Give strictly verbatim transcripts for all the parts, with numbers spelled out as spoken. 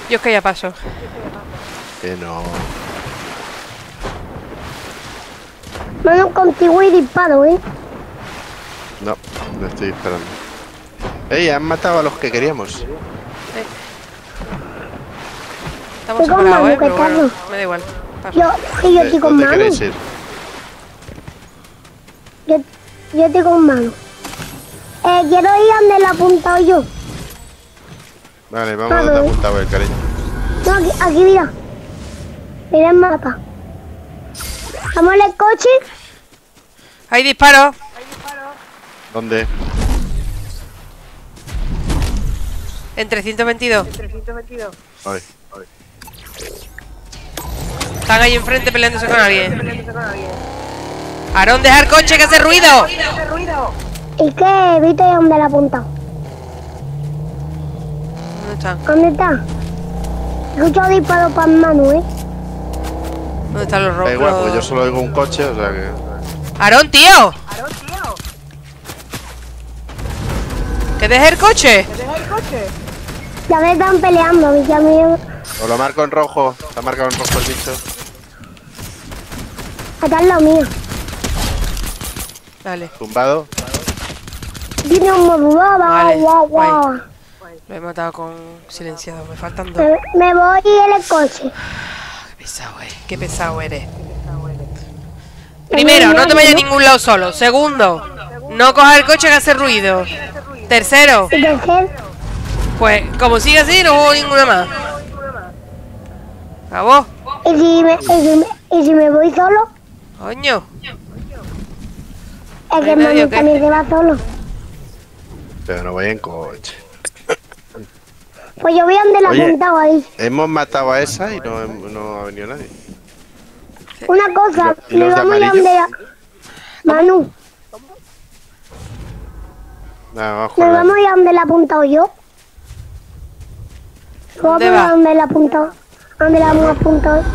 Yo es que ya paso. Que no. Mano, contigo y disparo, ¿eh? No, no estoy disparando. ¡Ey! Han matado a los que queríamos. Eh. Estamos Estoy con separados, Manu, ¿eh? Pero ¿qué bueno, tal? me da igual. Paso. Yo, sí, yo estoy con ¿Dónde Manu. queréis ir? Yo, yo estoy con Manu. Eh, quiero ir donde la apuntado yo. Vale, vamos Ah, donde pero- apuntaba el cariño. No, aquí, aquí, mira. Mira el mapa. Vamos en el coche. ¡Hay disparos! ¿Dónde? En trescientos veintidós. Ay. Están ahí enfrente peleándose con alguien. Aarón, deja el coche que hace ruido. ¿Y qué? ¿Viste dónde la apuntado? ¿Dónde están? ¿Dónde está? Escucho disparos para Manu, ¿eh? ¿Dónde están los Da rojos? igual, porque yo solo oigo un coche, o sea que... Aarón, tío. ¿Que deje el coche? Ya me están peleando, y ya me... O lo marco en rojo. Está marcado en rojo el bicho. Acá es lo mío. Dale, Tumbado. Tiene un modular, Vale, guau, guau. lo he matado con silenciado. Me faltan dos. Me, me voy en el coche. Qué pesado eres. Qué pesado eres. Primero, no te vayas a ningún lado solo. Segundo, no cojas el coche que hace ruido. Tercero, Y tercer, pues como sigue así, no juego ninguna más. ¿A vos? y si me, y si me, y si me voy solo, Coño. es que Ay, medio Manu que- también se va solo. Pero no voy en coche. Pues yo voy donde la Oye. apuntado ahí. Hemos matado a esa y no, hem- no ha venido nadie. Una cosa, ¿Y los me de vamos a ir amarillo? donde la... Manu, Nada, vamos me con la... vamos a ir donde la apuntado yo. Vamos ¿Dónde a va? donde la apuntado. Donde la hemos apuntado.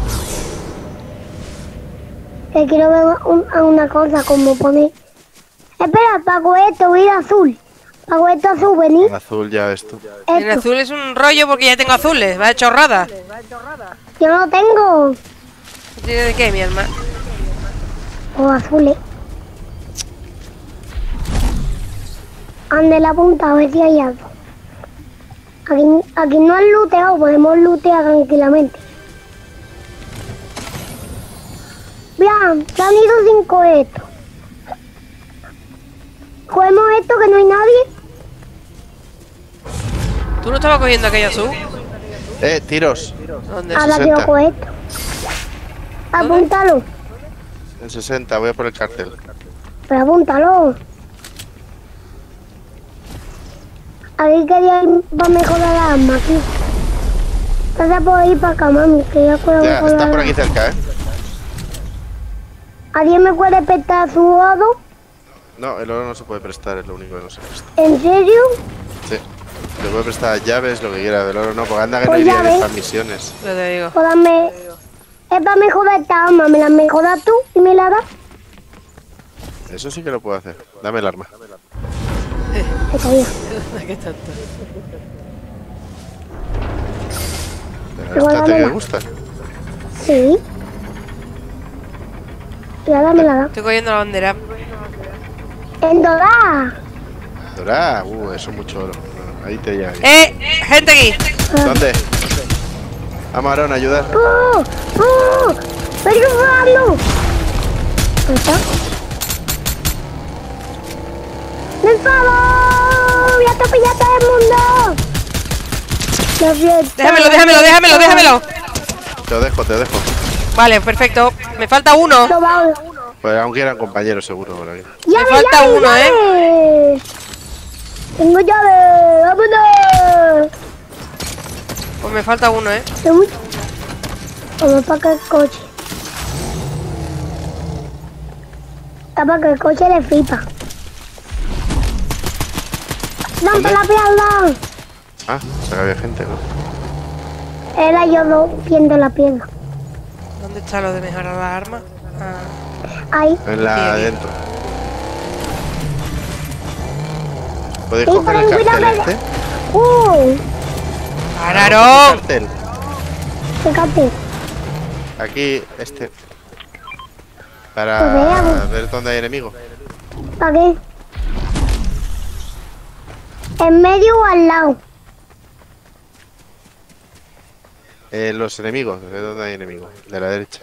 Que quiero ver un- a una cosa, como poner... Espera, pago esto, voy a ir azul. Pago esto azul, vení. El azul ya esto. El Esto. azul es un rollo porque ya tengo azules. Va de chorrada. Yo no tengo. ¿Tiene de qué, mi alma? O azules. Ande la punta a ver si hay algo. Aquí, aquí no han looteado, podemos lootear tranquilamente. Vean, se han ido cinco estos. Cogemos esto que no hay nadie. ¿Tú no estabas cogiendo aquello azul? Eh, tiros. ¿Dónde? Ahora sesenta. quiero coger esto. Apúntalo. En sesenta, voy a por el cartel. Pero apúntalo. Aquí quería ir para mejorar la arma aquí. Entonces puedo ir para acá, mami, que ya puedo Ya, mejorar. está por aquí cerca, ¿eh? ¿Alguien me puede prestar su oro? No, el oro no se puede prestar, es lo único que no se presta. ¿En serio? Sí. Le puede prestar llaves, lo que quiera, del oro no, porque anda que no Pues iría en llaves. estas misiones. Yo te digo. Pues dame... Es para mejorar esta arma, ¿me la mejoras tú y me la das? Eso sí que lo puedo hacer. Dame el arma. Está bien. Qué tonto. Pero esta te dámela. gusta. Sí. Y ahora me la da. Estoy cogiendo la bandera. ¡En dorada! Dorá, uh, eso es mucho oro. No, ahí te llega. ¡Eh! ¡Gente aquí! ¿Dónde? Vamos, Aarón, a ayudar. ¡Oh! ¡Oh! ¡Estoy robando! ¿Dónde está? ¡Me favor! ¡Voy a atropellar a todo el mundo! La fiesta. Déjamelo, déjamelo, déjamelo, déjamelo. Te lo dejo, te lo dejo. Vale, perfecto. Me falta uno. Robado. Pues aunque eran compañeros seguro por aquí. ¡Llave, falta llave, uno, llave! Tengo llave, vámonos. Pues me falta uno, ¿eh? Tengo- Vamos para que el coche. Está para que el coche le flipa. ¡Dame ¿Dónde? la piedra! Ah, o sea que había gente, ¿no? Era yo no viendo la piedra. ¿Dónde está lo de mejorar las armas? Ah, Ahí. En la Aquí, aquí. adentro. ¿Podéis Sí, coger pero el cartel cuidado, este? ¡Uh! ¡Aarón! Cartel. Fíjate. Aquí, este. Pues Para veamos. ver dónde hay enemigos. ¿Para qué? ¿En medio o al lado? Eh, los enemigos, ¿de dónde hay enemigos? De la derecha.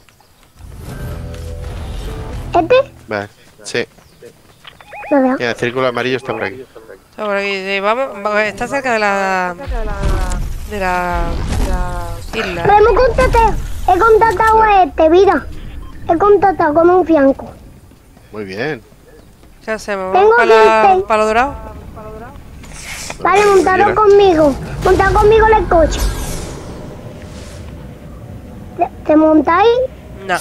¿Este? Vale, sí. Lo veo. Mira, el círculo amarillo está por aquí. Está por aquí, sí, vamos, va- está cerca de la... De la... isla. Pero hemos contactado, he contactado a este, mira. He contactado con un fianco. Muy bien. ¿Qué hacemos? Tengo ¿Vamos para, la, veinte. para lo dorado? Vale, Como montaros quieras. conmigo. Montad conmigo en el coche. ¿Te, te montáis? No.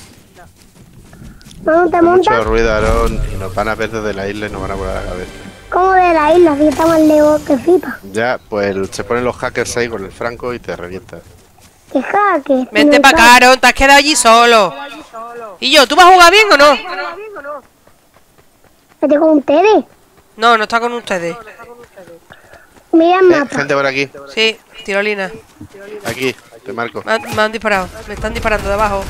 No, te Hace mucho montas ruido, Aarón, y nos van a ver desde la isla y nos van a volar la cabeza. como de la isla, si está más lejos que flipa. Ya, pues se ponen los hackers ahí con el franco y te revientan. Que jaque. Vente no para acá, sabes. Aaron, te has quedado allí solo. ¿Y yo? ¿Tú vas a jugar bien o no? Vete con ustedes. No, no está con ustedes. Mira el Eh, mapa. gente por aquí, Sí, tirolina. aquí, te marco. Me han, me han disparado. Me están disparando de abajo.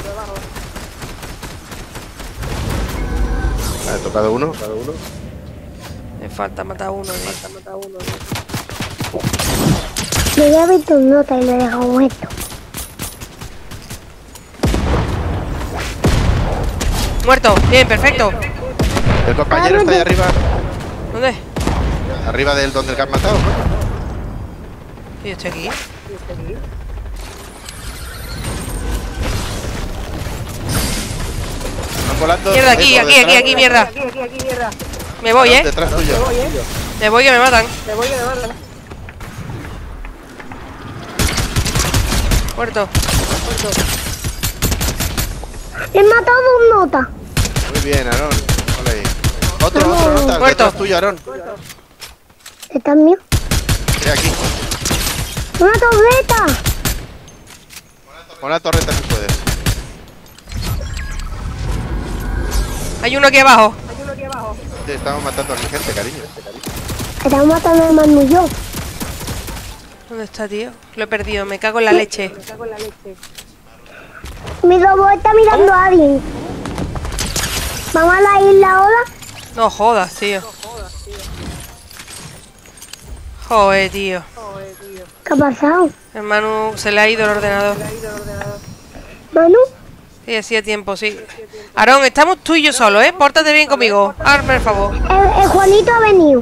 Ha tocado uno. Me falta matar a uno. ¿Sí? Yo ya he visto un nota y lo he dejado muerto. Muerto. Bien, perfecto. El compañero está ahí arriba, ¿Dónde? arriba del donde el que han matado. Yo estoy aquí. Están volando. Mierda, ahí aquí, por aquí, aquí, detrás. aquí, mierda. Me voy, Aarón, ¿eh? Detrás tuyo. Me voy que me matan. Muerto. He matado un nota. Muy bien, Aarón. Hola ahí. Otro, otro nota, Muerto. detrás tuyo, Aarón. ¿Está mío? Sí, aquí. ¡Una torreta! Pon la torreta si puedes. Hay uno aquí abajo. Sí, estamos matando aquí gente, cariño. Estamos matando a Manu y yo. ¿Dónde está, tío? Lo he perdido. Me cago en la leche. Mi robot está mirando a alguien. ¿Vamos a la isla ahora? No jodas, tío. Joder, tío. ¿Qué ha pasado? Hermano, se le ha ido el ordenador. ¿Manu? Sí, hacía tiempo, sí. Aarón, estamos tú y yo solos, ¿eh? Pórtate bien conmigo. Hazme el favor. El, el Juanito ha venido.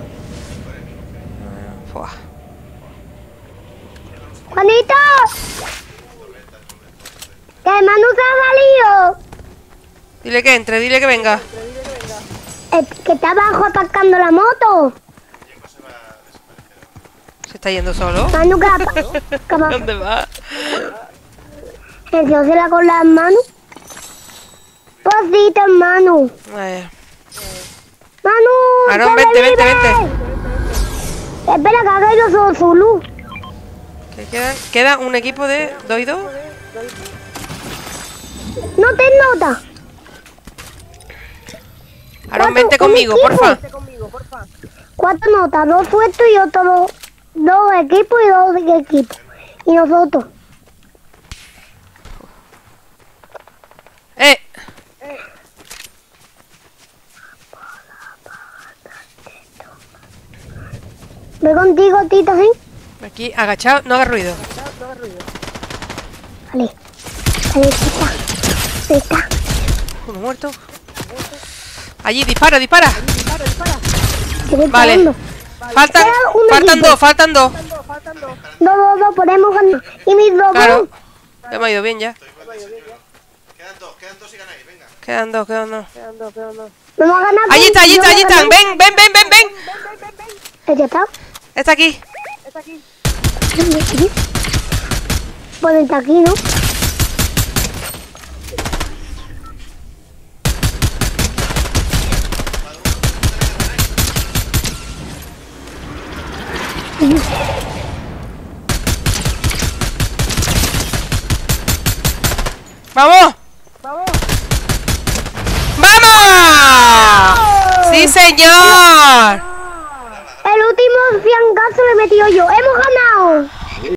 Fua. ¡Juanito! ¡Que Manu se ha salido! Dile que entre, dile que venga. El que está abajo atacando la moto. Se está yendo solo. Manu, ¿qué ha pa- qué ha pasado? ¿Dónde va? ¿El tío se la con las manos? Posito, hermano. Vaya. Manu, Aarón, ¡sale vente, vente, libre! Espera, que haga yo su, su luz. ¿Qué quedan? Queda un equipo de dos y dos. No te nota. Aarón, vente Un conmigo, equipo. porfa. Cuatro notas, dos sueltos y otros dos, dos equipos y dos de equipos. Y nosotros. ¡Eh! Voy contigo, Tito, ¿sí? Aquí, agachado, no haga ruido. Vale. Vale, está. Está. Uno muerto. Allí, dispara, dispara. Estoy Vale. disparando. Faltan, Queda un faltan equipo. dos, faltan dos. Dos, dos, dos, podemos ganar. Y mis dos. Claro. Ya me ha ido bien ya. Quedan dos, quedan dos y ganáis, venga. Quedan dos, quedan dos. Vamos a ganar. Allí está, allí Yo está, allí voy a están. ganar. Ven, ven, ven, ven, ven. ¿Ya está? Está aquí. Pues está aquí, ¿no? ¡Vamos! ¡Vamos! ¡Sí, señor! El último fiancazo lo he metido yo. ¡Hemos ganado!